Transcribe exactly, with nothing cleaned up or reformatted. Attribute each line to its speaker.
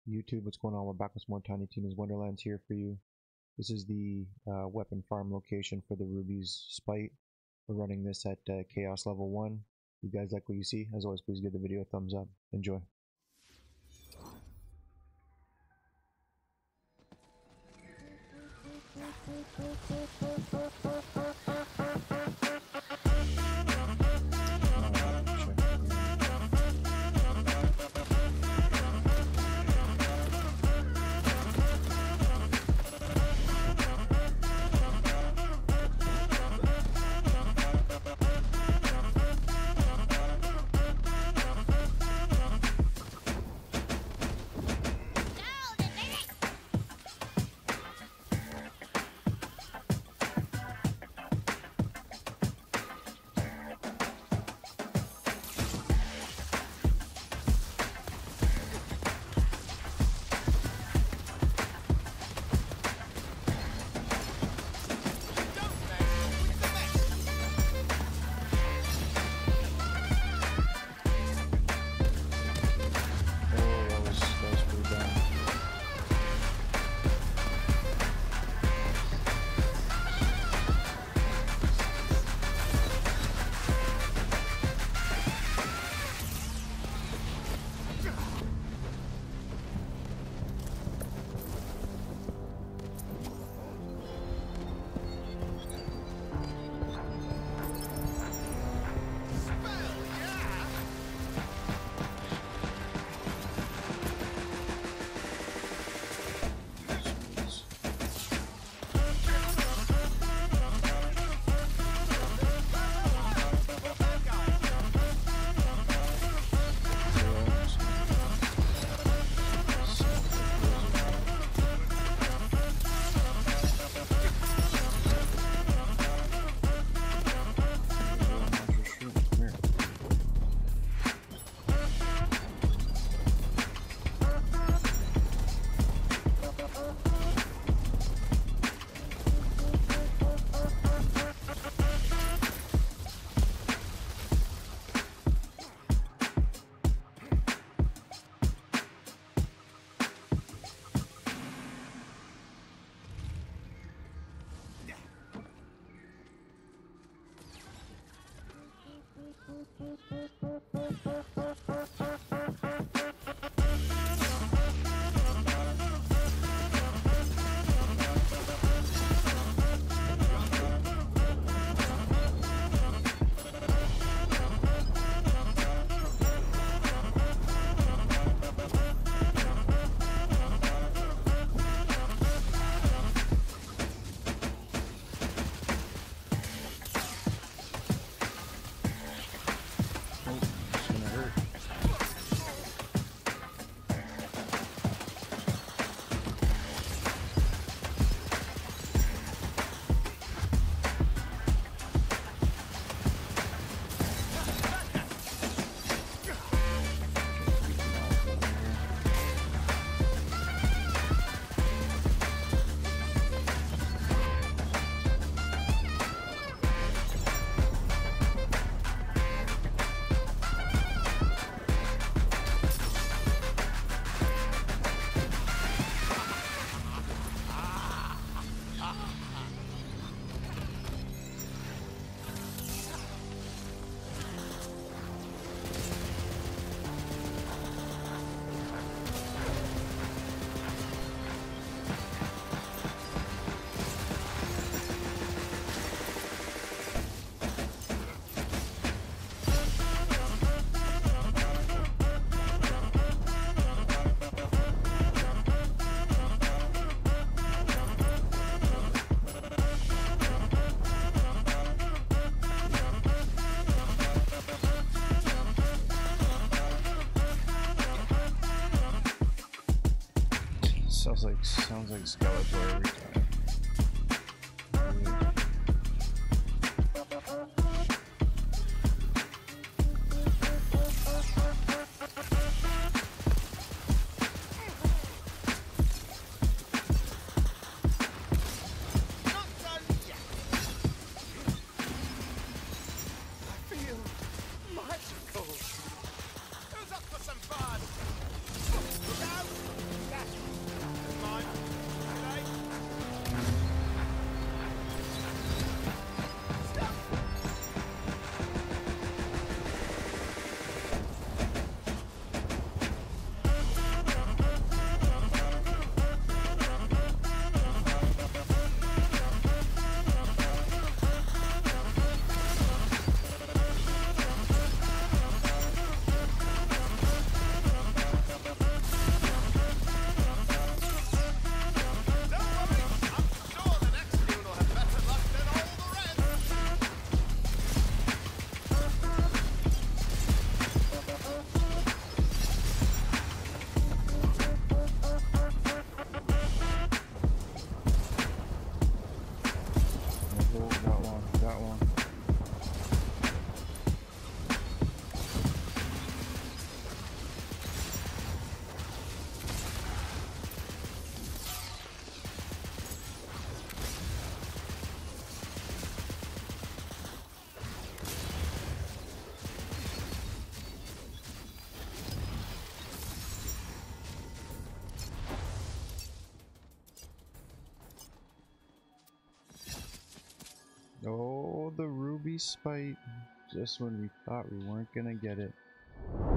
Speaker 1: YouTube, what's going on? We're back with some more Tiny Tina's Wonderlands here for you. This is the uh, weapon farm location for the Ruby's Spite. We're running this at uh, Chaos Level one. If you guys like what you see, as always, please give the video a thumbs up. Enjoy. Sounds like sounds like Skeletor every time.
Speaker 2: Magical! Who's up for some fun? Look out! Ruby Spite just when we thought we weren't gonna get it.